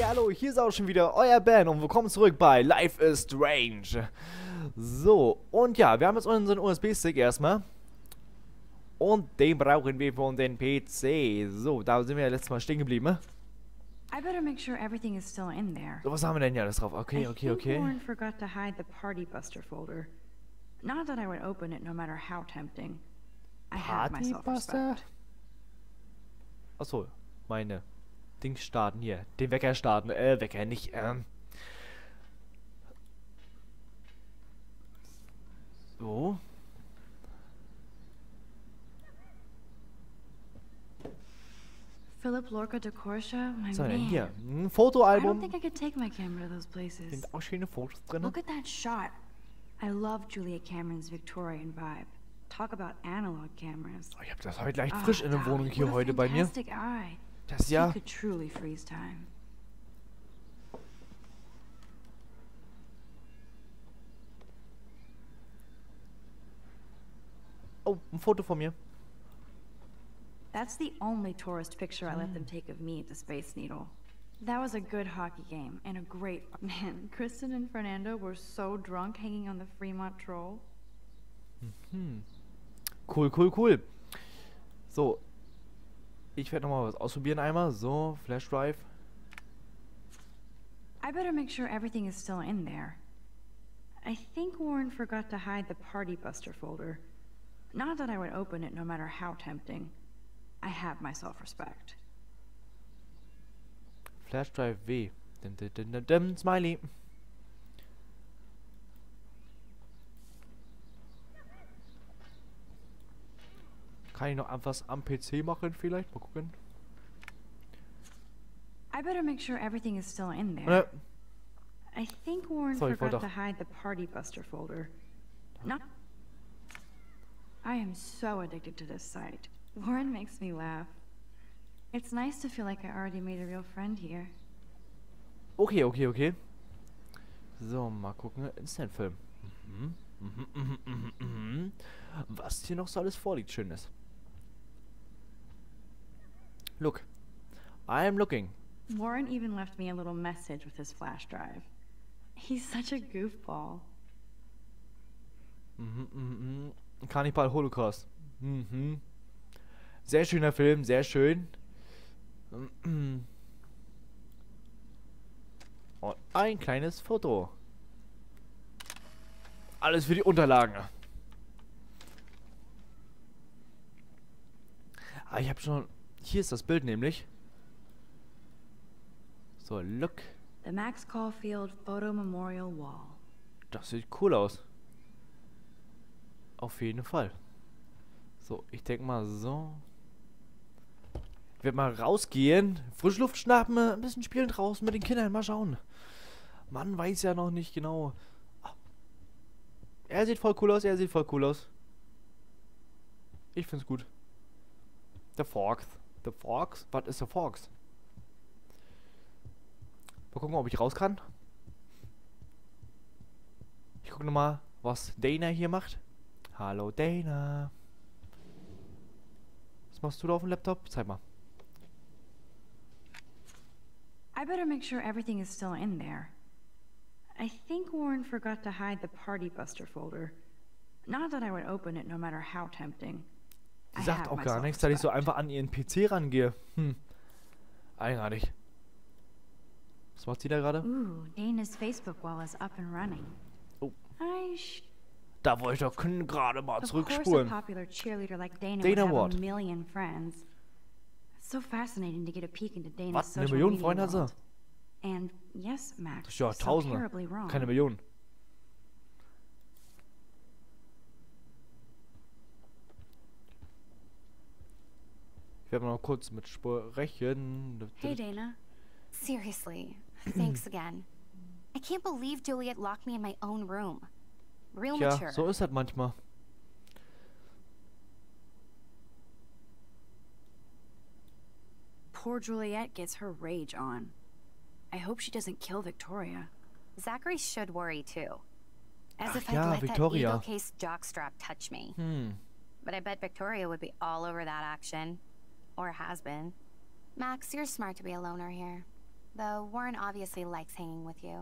hallo, hier ist auch schon wieder euer Ben und willkommen zurück bei Life is Strange. So, und ja, wir haben jetzt unseren USB-Stick erstmal. Und den brauchen wir von den PC. So, da sind wir ja letztes Mal stehen geblieben, ne? I better make sure everything is still in there. So, was haben wir denn hier alles drauf? Okay. I think Warren forgot to hide the Party Buster folder. Not that I would open it no matter how tempting. I have my self-respect. Achso, meine Dings starten hier. Den Wecker starten. Wecker nicht, So. Philip Lorca de Corsia, my Was haben wir denn man. hier? Ein I don't Fotoalbum. think I could take my camera to those places. Sind auch schöne Fotos drin. Look at that shot. I love Julia Cameron's Victorian vibe. Talk about analog cameras. Oh, ich hab das heute leicht frisch in der Wohnung hier heute bei mir. Eye. Das ja. Could truly freeze time. Oh, ein Foto von mir. That's the only tourist picture I let them take of me at the Space Needle. That was a good hockey game and a great man. Kristen and Fernando were so drunk hanging on the Fremont Troll. Cool. So. Ich werde nochmal was ausprobieren einmal. So, Flash Drive. I better make sure everything is still in there. I think Warren forgot to hide the Party Buster folder. Not that I would open it no matter how tempting. I have my self-respect. Flash Drive W. Smiley. Kann ich noch etwas am PC machen vielleicht? Mal gucken. I better make sure everything is still in there. Ne. I think Warren Sorry, forgot to hide the Party Buster folder. Not. I am so addicted to this site. Warren makes me laugh. It's nice to feel like I already made a real friend here. Okay. So, mal gucken. Instant-Film. Was hier noch so alles vorliegt, Schönes. Look. I am looking. Warren even left me a little message with his flash drive. He's such a goofball. Cannibal Holocaust. Sehr schöner Film, sehr schön. Und ein kleines Foto. Alles für die Unterlagen. Ah, ich habe schon... Hier ist das Bild nämlich. So, look. The Max Caulfield Photo Memorial Wall. Das sieht cool aus. Auf jeden Fall. So, ich denke mal so. Ich werde mal rausgehen, frische Luft schnappen, ein bisschen spielen draußen mit den Kindern, mal schauen. Man weiß ja noch nicht genau. Er sieht voll cool aus, Ich find's gut. The Fox. The Fox? Was ist der Fox? Mal gucken, ob ich raus kann. Ich gucke nochmal, was Dana hier macht. Hallo Dana. Was machst du da auf dem Laptop? Zeig mal. I better make sure everything is still in there. I think Warren forgot to hide the Party Buster folder. Not that I would open it no matter how tempting. Sie sagt auch gar nichts, dass ich so einfach an ihren PC rangehe. Eigenartig. Was macht sie da gerade? Ooh, Dana's Facebook wall is up and running. Oh. Da wollte ich doch gerade mal zurückspulen. Popular cheerleader like Dana would have a million friends. It's so fascinating to get a peek into Dana's Was? Eine social Million media Freunde hat sie? world. And yes, Max, Das ist ja so Tausende. terribly wrong. Keine Million. Ich werde mal noch kurz mit sprechen. Hey, Dana. Seriously, thanks again. I can't believe Juliet locked me in my own room. Real Ja, mature. so ist das manchmal. Poor Juliet gets her rage on. I hope she doesn't kill Victoria. Zachary should worry too. As if ja, I'd let Victoria. that ego case jockstrap touch me. But I bet Victoria would be all over that action. Or has been. Max, you're smart to be a loner here. though Warren obviously likes hanging with you.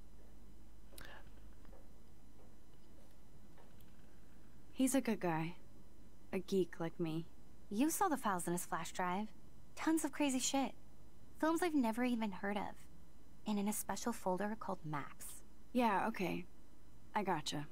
He's a good guy. A geek like me. You saw the files in his flash drive. Tons of crazy shit. Films I've never even heard of. And in a special folder called Maps. Yeah, okay. I gotcha.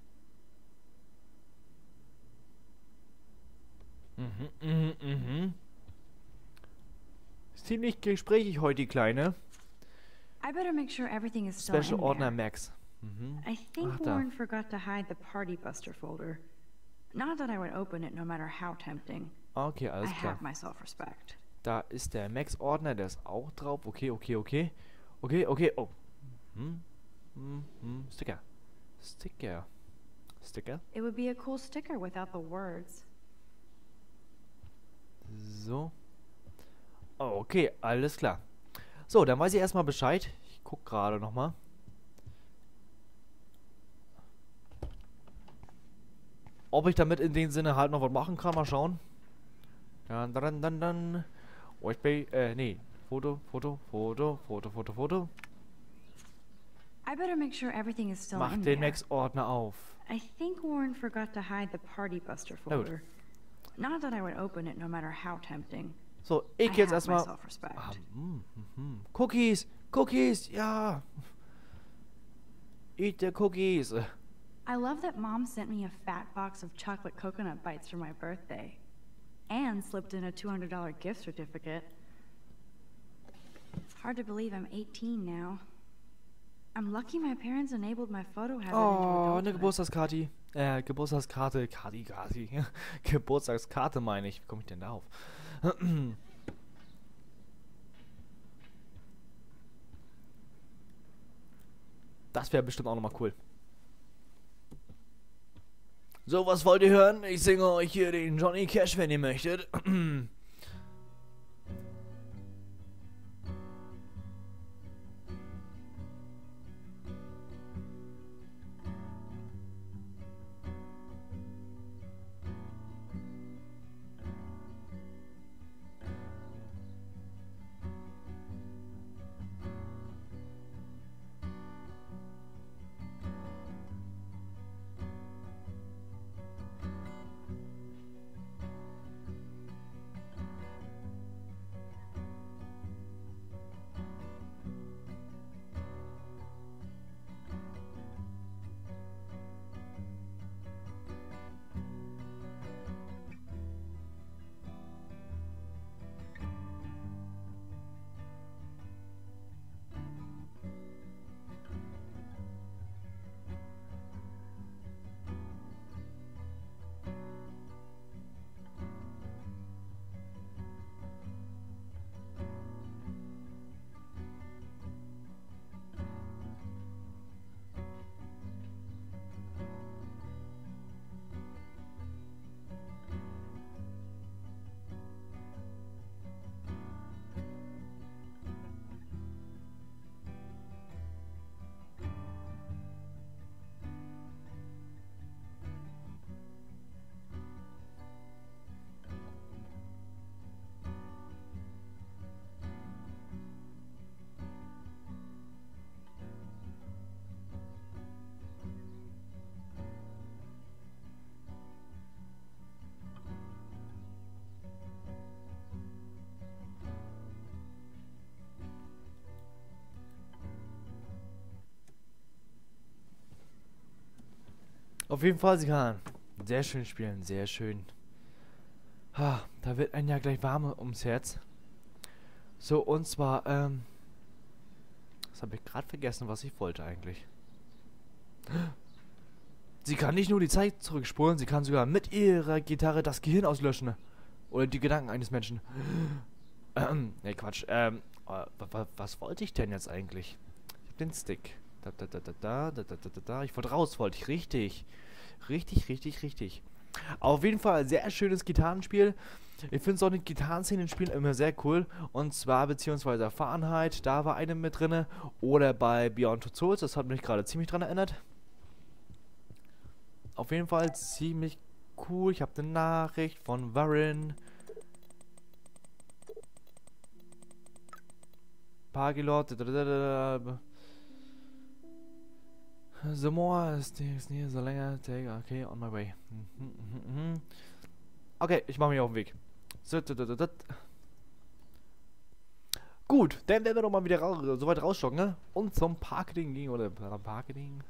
Ist ziemlich gesprächig heute, die Kleine. I better make sure everything is still Special in Ordner there. Max. I think Ach, da. Warren forgot to hide the Party Buster folder. Not that I would open it no matter how tempting. Okay, I alles klar. have my self-respect. Da ist der Max-Ordner, der ist auch drauf. Okay. Oh. Sticker. It would be a cool sticker without the words. So. Oh, okay, alles klar. So, dann weiß ich erstmal Bescheid. Ich guck gerade nochmal. Ob ich damit in dem Sinne halt noch was machen kann, mal schauen. Dann. USB, nee. Foto. I better make sure everything is still Mach in den there. Max-Ordner auf. I think Warren forgot to hide the Party Buster folder. Not that I would open it no matter how tempting. So, I ich jetzt have my erstmal. self-respect. Cookies, ja. Eat the cookies. I love that Mom sent me a fat box of chocolate coconut bites for my birthday. And slipped in a $200 gift certificate. Hard to believe I'm 18 now. I'm lucky my parents enabled my photo habit into Oh, eine adulthood. Geburtstagskarte. Geburtstagskarte. Geburtstagskarte meine ich. Wie komme ich denn da auf? Das wäre bestimmt auch nochmal cool. So, was wollt ihr hören? Ich singe euch hier den Johnny Cash, wenn ihr möchtet. Auf jeden Fall, sie kann sehr schön spielen, sehr schön. Ha, da wird ein ja gleich warm ums Herz. So, und zwar, das habe ich gerade vergessen, was ich wollte eigentlich. Sie kann nicht nur die Zeit zurückspulen, sie kann sogar mit ihrer Gitarre das Gehirn auslöschen. Oder die Gedanken eines Menschen. Ne, Quatsch. Was wollte ich denn jetzt eigentlich? Ich hab den Stick. Ich wollte raus, wollte ich. Richtig. Richtig. Auf jeden Fall ein sehr schönes Gitarrenspiel. Ich finde so eine Gitarrenszene in Spielen immer sehr cool. Und zwar beziehungsweise Fahrenheit, da war eine mit drinne. Oder bei Beyond Two Souls, das hat mich gerade ziemlich dran erinnert. Auf jeden Fall ziemlich cool. Ich habe eine Nachricht von Warren. Parkilot. The more sticks near, the länger take. Okay, on my way. Okay, ich mache mich auf den Weg. Gut, dann werden wir doch mal wieder so weit rausschocken, ne? Und zum Parking gehen, oder Parking.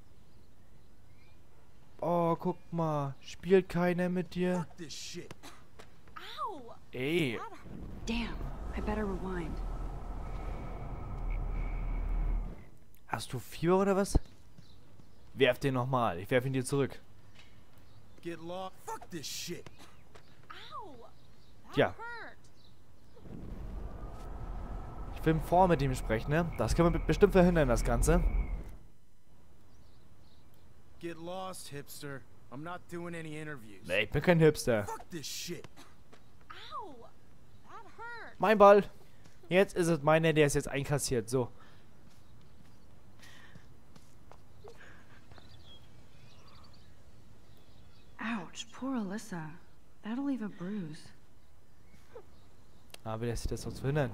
Oh, guck mal. Spielt keiner mit dir? Ey. Damn, I better rewind. Hast du Fieber oder was? Werf den nochmal. Ich werf ihn dir zurück. Get lost. Fuck this shit. Tja. Ich will vor mit ihm sprechen, ne? Das können wir bestimmt verhindern, das Ganze. Get lost, hipster. I'm not doing any interviews. Nee, ich bin kein Hipster. Fuck this shit. Mein Ball. Jetzt ist es meiner, der ist jetzt einkassiert. So. Ouch, poor Alyssa. That'll leave a bruise. Aber lässt sich das sonst verhindern?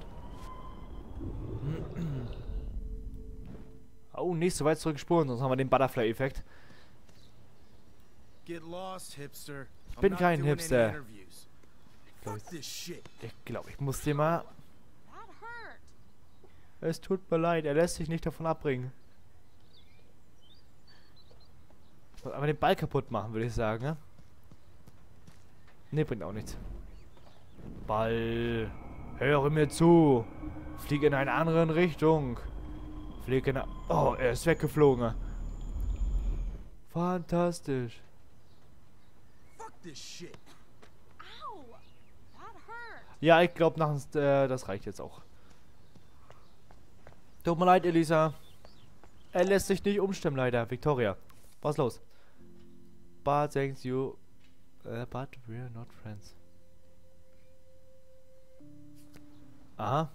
Oh, nicht so weit zurückspulen, sonst haben wir den Butterfly-Effekt. Get lost, hipster. Ich bin I'm not kein doing any Hipster. interviews. Fuck this shit. Ich glaube, ich muss den mal... Es tut mir leid, er lässt sich nicht davon abbringen. Ich muss aber den Ball kaputt machen, würde ich sagen, ne? Ne, bringt auch nichts. Ball, höre mir zu. Fliege in eine andere Richtung. Fliege in eine... Oh, er ist weggeflogen. Fantastisch. Fuck this shit. Ja, ich glaube, das reicht jetzt auch. Tut mir leid, Elisa. Er lässt sich nicht umstimmen, leider. Victoria, was ist los? But thanks you. But we're not friends. Aha.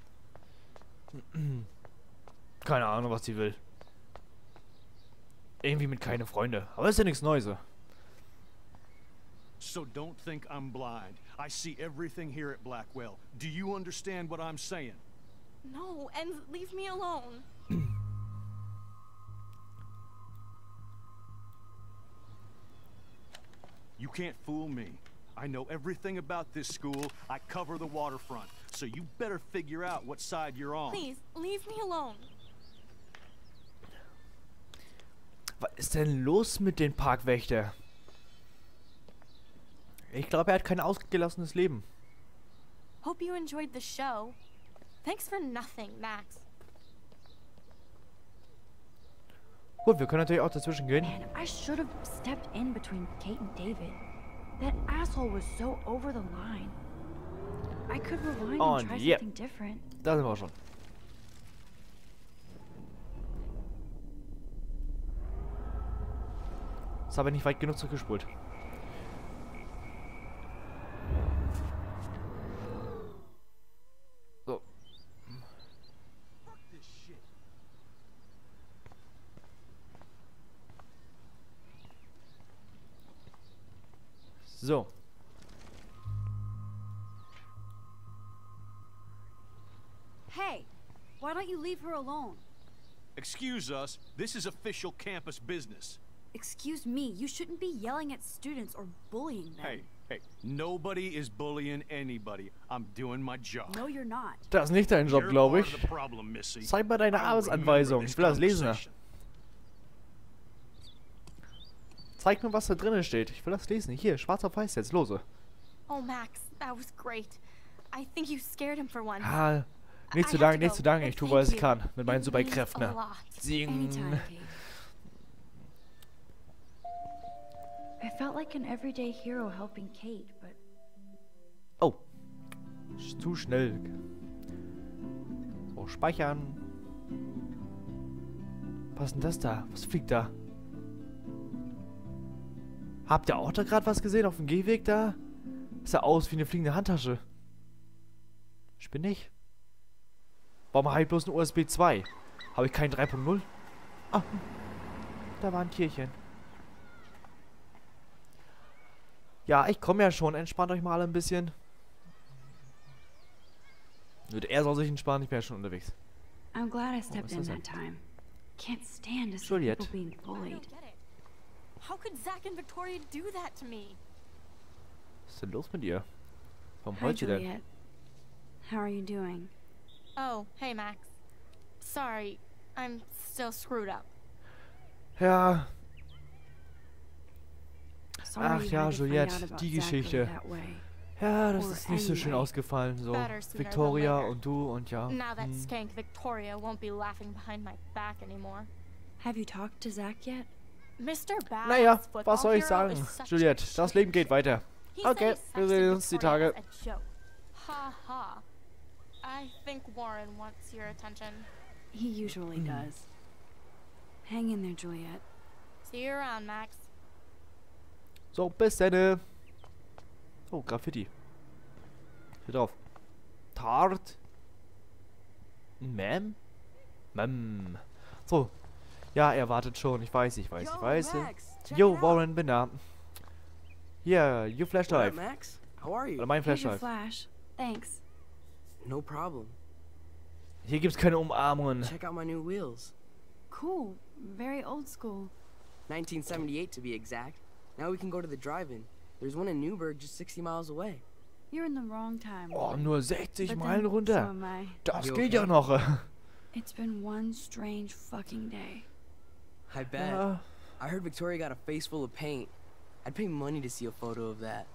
Keine Ahnung, was sie will. Irgendwie mit keine Freunde. Aber ist ja nichts Neues. So don't think I'm blind. I see everything here at Blackwell. Do you understand what I'm saying? No, and leave me alone. You can't fool me. I know everything about this school. I cover the waterfront. So you better figure out what side you're on. Please, leave me alone. Was ist denn los mit den Parkwächter? Ich glaube, er hat kein ausgelassenes Leben. Hope you enjoyed the show. Thanks for nothing, Max. Gut, wir können natürlich auch dazwischen gehen. Man, I should have stepped in between Kate and David. That asshole was so over the line. I could rewind and try yep. something different. Da sind wir auch schon. Das habe ich nicht weit genug zurückgespult. So. So. Hey, why don't you leave her alone? Excuse us. This is official campus business. Excuse me, you shouldn't be yelling at students or bullying them. Hey, nobody is bullying anybody. I'm doing my job. No, you're not. Das ist nicht dein Job, You're glaube part of ich. the problem, Missy. Zeig mal deine I Arbeitsanweisung. remember this Ich will das lesen. conversation. Zeig mir, was da drinnen steht. Ich will das lesen. Hier, schwarz auf weiß jetzt. Lose. Oh, Max, that was great. I think you scared him for once. Ah, nicht zu I have danken, to nicht zu go, danken. but Ich tue, thank was ich you. kann. Mit meinen It Superkräften. means a lot. Sing. Anytime, Kate. I felt like an everyday hero helping Kate, but Oh. Zu schnell. So, speichern. Was ist denn das da? Was fliegt da? Habt ihr auch da gerade was gesehen auf dem Gehweg da? Sah aus wie eine fliegende Handtasche. Spinn ich? Warum habe ich bloß ein USB 2? Habe ich keinen 3.0? Ah, da war ein Tierchen. Ja, ich komme ja schon. Entspannt euch mal alle ein bisschen. Er soll sich entspannen, ich bin ja schon unterwegs. I'm glad I stepped was in ist das that time. Can't stand to see Juliet. people being I bullied. don't get it. How could Zach and Victoria do that to me? Was ist denn los mit ihr? Warum Hi, heult sie denn? Juliet. How are you doing? Oh, hey, Max. Sorry, I'm still screwed up. Ja, Sorry Ach you ja, had to find Juliet, out about die Zachary Geschichte. that way. ja, das Or ist nicht so schön anyway. ausgefallen. So, Better sooner than Victoria later. und du und ja. Now that hm. skank Victoria won't be laughing behind my back anymore. Have you talked to Zach yet? Mr. Babs, Naja, football was soll ich hero, sagen? is such a Juliet, das Leben geht weiter. He said Okay, he wir sexted sehen uns die Victoria Tage. as a joke. Ha ha. I think Warren wants your attention. He usually does. Hang in there, Juliet. See you around, Max. So, bis dann. Oh, Graffiti. Hier drauf. Tart. Ma'am? Ma'am. So. Ja, er wartet schon. Ich weiß. Yo, Warren, bin da. Hier, you What Flashlight. up, Max? How are you? Oder mein Here's your Flashlight. flash. Thanks. No problem. Hier gibt's keine Umarmungen. Check out my new wheels. Cool. Very old school. 1978 to be exact. Now we can go to the drive-in. There's one in Newburgh just 60 miles away. You're in the wrong time. Oh, Warren. nur 60 But Meilen then, so runter. am I. Das You geht okay? ja noch. It's been one strange fucking day. I bet. Ja. I heard Victoria got a face full of paint. I'd pay money to see a photo of that.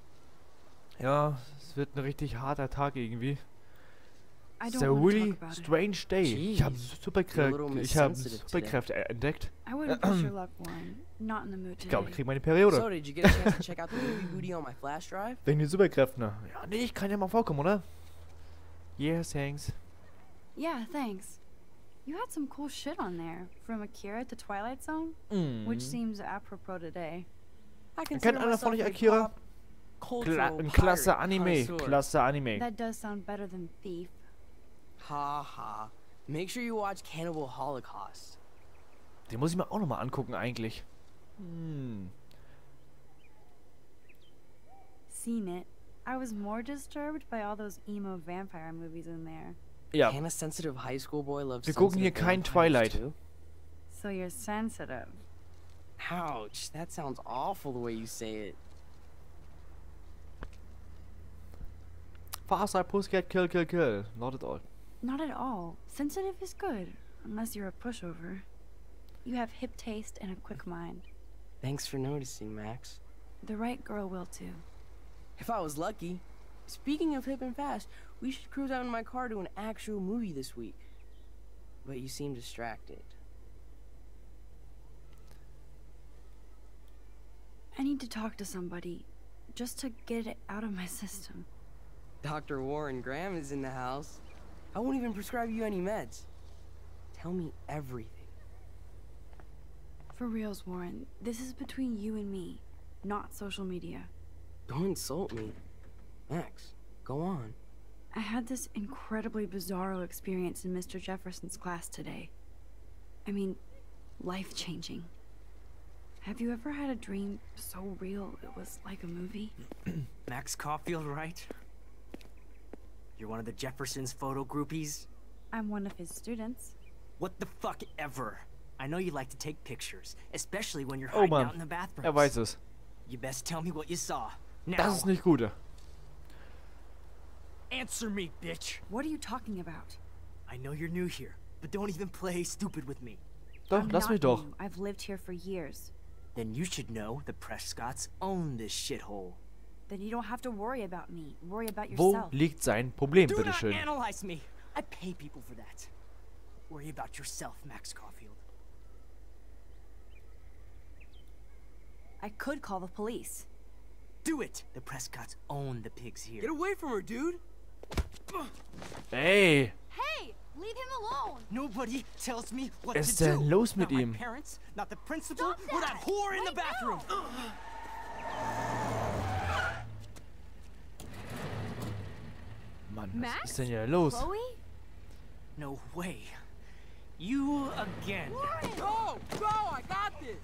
Ja, es wird ein richtig harter Tag irgendwie. I It's don't a want to really talk about it. strange day. Ich habe Jeez. Superkräfte, You're a little ich habe insensitive Superkräfte entdeckt. I wouldn't push your luck, Warren. Not in the mood Ich glaube, today. ich kriege meine Periode. So, did you get a chance to check out the movie booty on my flash drive? Wegen den Superkräften. Ne? Ja, nee, ich kann ja mal vorkommen, oder? Yes, thanks. Yeah, thanks. You had some cool shit on there, from Akira to Twilight Zone, Mm. which seems apropos today. I Kennt einer von euch Akira? Ein klasse Anime. Klasse Anime. That does sound better than Thief. Ha ha. Make sure you watch Cannibal Holocaust. Den muss ich mir auch nochmal angucken, eigentlich. Hm. Seen it. I was more disturbed by all those emo vampire movies in there. Ja, Can a sensitive high school boy love wir gucken hier sensitive kein vampires Twilight. too? So you're sensitive. Ouch, that sounds awful the way you say it. Fast Side Pussycat, kill, kill, kill. Not at all. Not at all. Sensitive is good, unless you're a pushover. You have hip taste and a quick mind. Thanks for noticing, Max. The right girl will too. If I was lucky. Speaking of hip and fast, we should cruise out in my car to an actual movie this week. But you seem distracted. I need to talk to somebody, just to get it out of my system. Dr. Warren Graham is in the house. I won't even prescribe you any meds. Tell me everything. For reals, Warren, this is between you and me, not social media. Don't insult me. Max, go on. I had this incredibly bizarro experience in Mr. Jefferson's class today. I mean, life-changing. Have you ever had a dream so real it was like a movie? Max Caulfield, right? You're one of the Jefferson's photo groupies? I'm one of his students. What the fuck ever? I know you like to take pictures, especially when you're Oh hiding Mann, out in the bathrooms. er weiß es. You best tell me what you saw. Now. Das ist nicht gut. Answer me, bitch. What are you talking about? I know you're new here, but don't even play stupid with me. Doch, I'm lass not mich doch. new. I've lived here for years. Then you should know the Prescotts own this shithole. Then you don't have to worry about me. Worry about Wo yourself. liegt sein Problem, Do not bitteschön? analyze me. I pay people for that. Worry about yourself, Max Caulfield. I could call the police. Do it. The Prescotts own the pigs here. Get away from her, dude! Ey, Hey, leave him alone. Nobody tells me what Was ist to do. denn los mit Not my ihm? parents, not the principal, Stop or that that whore in the right bathroom. Mann, was Max? ist denn hier los? Chloe? No way. You again. Go! Go! I got this!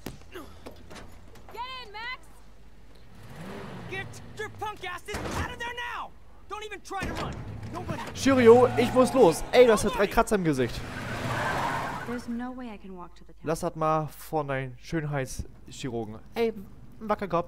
Get in, Max. Get your punk asses out of there now! Don't even try to run. Nobody. Shirio, ich muss los. Ey, du hast ja 3 Kratzer im Gesicht. There's no way I can walk to the town. Lass das mal von deinem Schönheitschirurgen. Ey, wacker Kopf.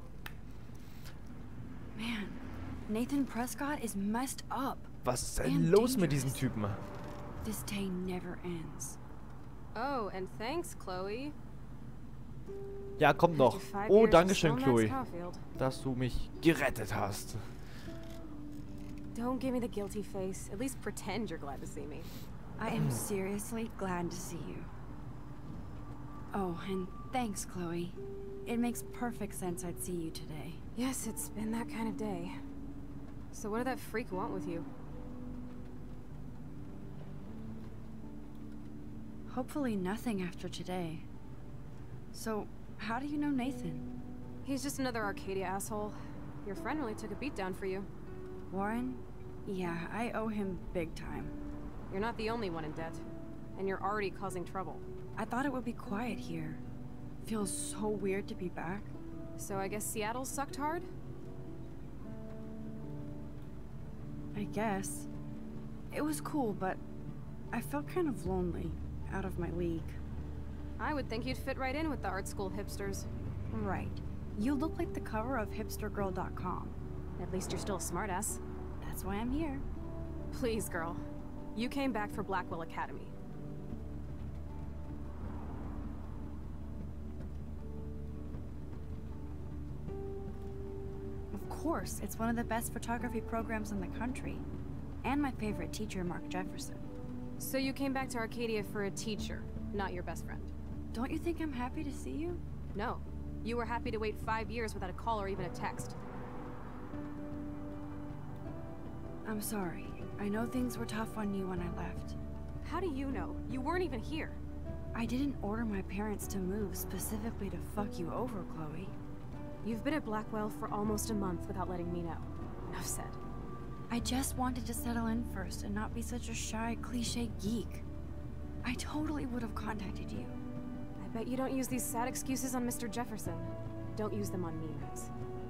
Man, Nathan Prescott is messed up. Was ist denn And los mit diesem dangerous. Typen? This day never ends. Oh, and thanks, Chloe. Ja, kommt noch. After 5 Oh, years, dankeschön, still Max Chloe, Caulfield. dass du mich gerettet hast. Don't give me the guilty face. At least pretend you're glad to see me. I am seriously glad to see you. Oh, and thanks, Chloe. It makes perfect sense I'd see you today. Yes, it's been that kind of day. So what did that freak want with you? Hopefully nothing after today. So, how do you know Nathan? He's just another Arcadia asshole. Your friend really took a beat down for you. Warren? Yeah, I owe him big time. You're not the only one in debt. And you're already causing trouble. I thought it would be quiet here. Feels so weird to be back. So I guess Seattle sucked hard? I guess. It was cool, but I felt kind of lonely, out of my league. I would think you'd fit right in with the art school hipsters. Right. You look like the cover of hipstergirl.com. At least you're still a smartass. That's why I'm here. Please, girl. You came back for Blackwell Academy. Of course, it's one of the best photography programs in the country. And my favorite teacher, Mark Jefferson. So you came back to Arcadia for a teacher, not your best friend. Don't you think I'm happy to see you? No. You were happy to wait 5 years without a call or even a text. I'm sorry. I know things were tough on you when I left. How do you know? You weren't even here. I didn't order my parents to move specifically to fuck you over, Chloe. You've been at Blackwell for almost a month without letting me know. Enough said. I just wanted to settle in first and not be such a shy, cliche geek. I totally would have contacted you. I bet you don't use these sad excuses on Mr. Jefferson. Don't use them on me, guys.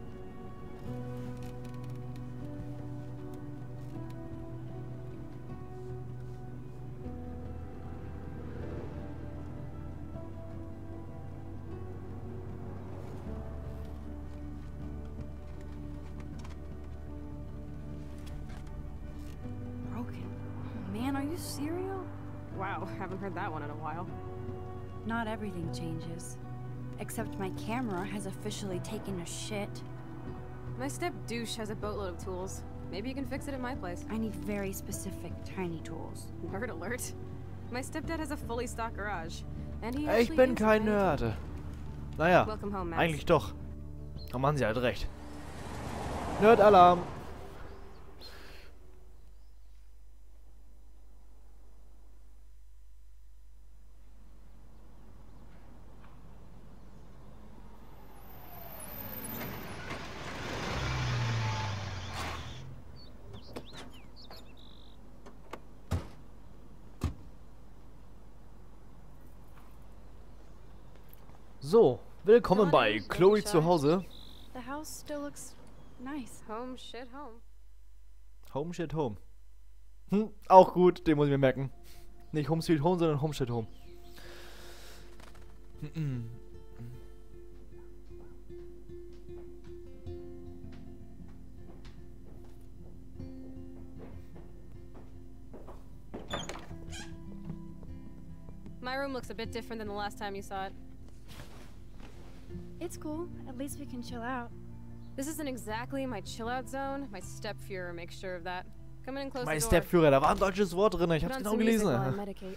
Broken. Oh, man, are you serial? Wow, haven't heard that one in a while. Not everything changes. Except my camera has officially taken a shit. My step douche has a boatload of tools. Maybe you can fix it at my place. I need very specific, tiny tools. Nerd alert. My stepdad has a fully stocked garage. And he Ich actually bin uses kein my- Nerd. Naja, Welcome home, Max. eigentlich doch. Da machen sie halt recht. Nerd-Alarm. So, willkommen bei Chloe zu Hause. The house still looks nice. Home shit home. Home shit home. Auch gut, den muss ich mir merken. Nicht Home Sweet Home, sondern Home shit home. My room looks a bit different than the last time you saw it. It's cool. At least we can chill out. This isn't exactly my chill-out zone. My stepführer makes sure of that. Come in and close Mein the door. Stepführer, da war ein deutsches Wort drin, ich Put hab's on genau some music while I gelesen. medicate.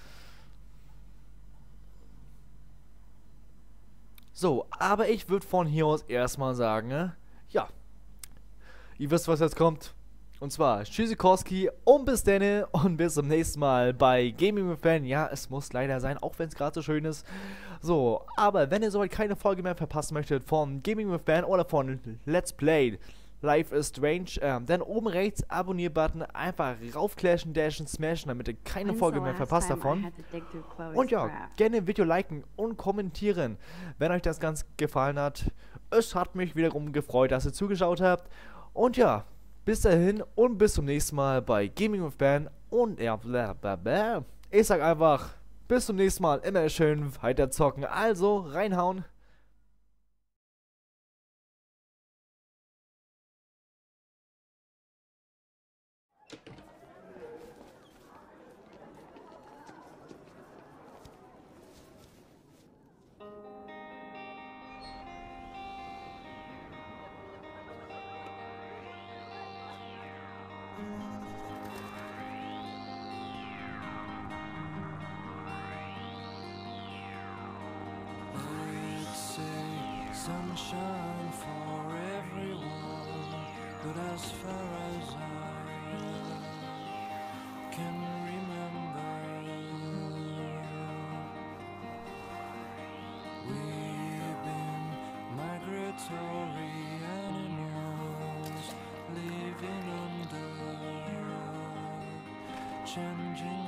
So, aber ich würde von hier aus erstmal sagen, ja, ihr wisst, was jetzt kommt. Und zwar Tschüssikowski und bis denne und bis zum nächsten Mal bei Gaming with Fan. Ja, es muss leider sein, auch wenn es gerade so schön ist. So, aber wenn ihr soweit keine Folge mehr verpassen möchtet von Gaming with Fan oder von Let's Play Life is Strange, dann oben rechts Abonnier-Button einfach raufclashen, dashen, smashen, damit ihr keine Folge mehr verpasst davon. Und ja, gerne Video liken und kommentieren, wenn euch das ganz gefallen hat. Es hat mich wiederum gefreut, dass ihr zugeschaut habt. Und ja, Bis dahin und bis zum nächsten Mal bei Gaming with Ben. Und ja, ich sag einfach, bis zum nächsten Mal. Immer schön weiter zocken. Also, reinhauen. Sunshine for everyone, but as far as I can remember, we've been migratory animals living under changing